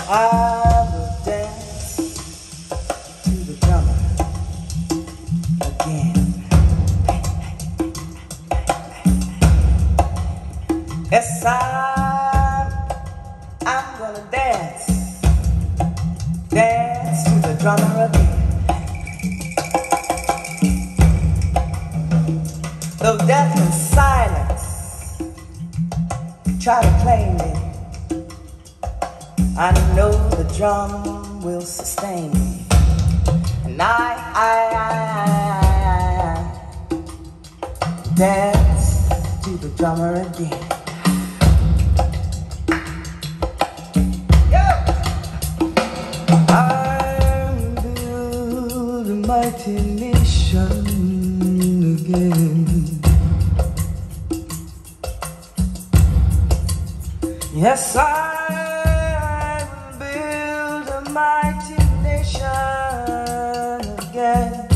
I will dance to the drummer again. Yes, I'm gonna dance to the drummer again. Though death and silence try to claim me, I know the drum will sustain me. And I dance to the drummer again. I build a mighty nation again. Yes, I will build a mighty nation again.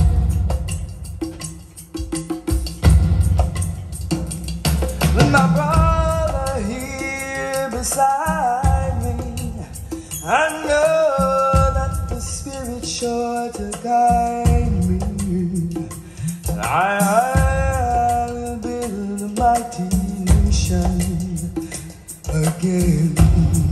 With my brother here beside me, I know that the Spirit's sure to guide me. And I will build a mighty nation again.